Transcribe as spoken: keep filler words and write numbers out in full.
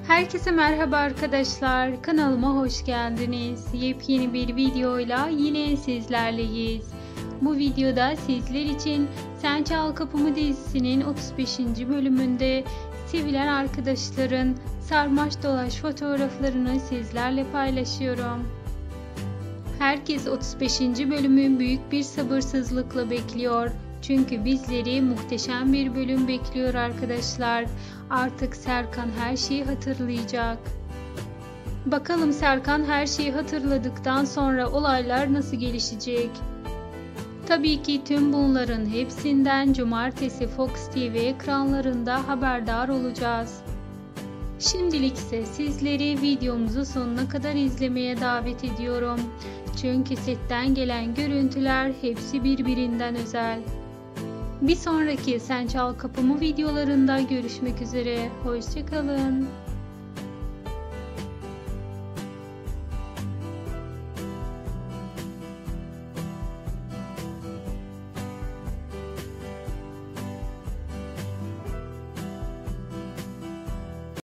Herkese merhaba arkadaşlar. Kanalıma hoş geldiniz. Yepyeni bir videoyla yine sizlerleyiz. Bu videoda sizler için Sen Çal Kapımı dizisinin otuz beşinci bölümünde sevilen arkadaşların sarmaş dolaş fotoğraflarını sizlerle paylaşıyorum. Herkes otuz beşinci bölümü büyük bir sabırsızlıkla bekliyor. Çünkü bizleri muhteşem bir bölüm bekliyor arkadaşlar. Artık Serkan her şeyi hatırlayacak. Bakalım Serkan her şeyi hatırladıktan sonra olaylar nasıl gelişecek? Tabii ki tüm bunların hepsinden cumartesi Fox T V ekranlarında haberdar olacağız. Şimdilik ise sizleri videomuzu sonuna kadar izlemeye davet ediyorum. Çünkü setten gelen görüntüler hepsi birbirinden özel. Bir sonraki Sen Çal Kapımı videolarında görüşmek üzere. Hoşça kalın.